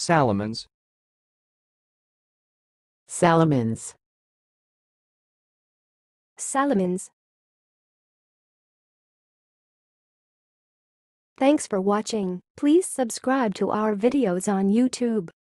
Salomon'S. Salomon'S. Salomon'S. Thanks for watching. Please subscribe to our videos on YouTube.